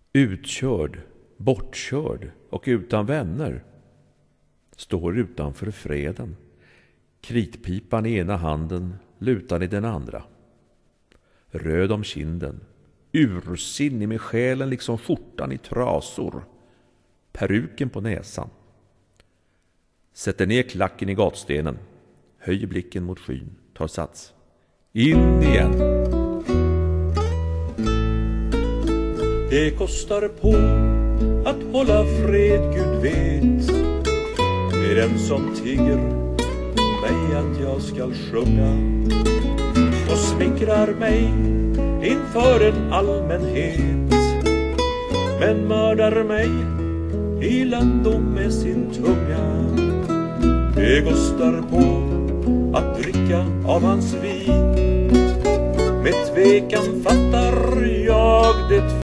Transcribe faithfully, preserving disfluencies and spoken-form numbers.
Utkörd, bortkörd och utan vänner, står utanför freden, kritpipan i ena handen, lutan i den andra. Röd om kinden, ursinnig med själen liksom skjortan i trasor, peruken på näsan. Sätter ner klacken i gatstenen, höjer blicken mot skyn, tar sats. In igen. Det kostar på att hålla fred, Gud vet. Med den som tigger mig att jag skall sjunga och smickrar mig inför en allmänhet, men mördar mig i lönndom med sin tunga. Det kostar på att dricka av hans vin, med tvekan fattar jag det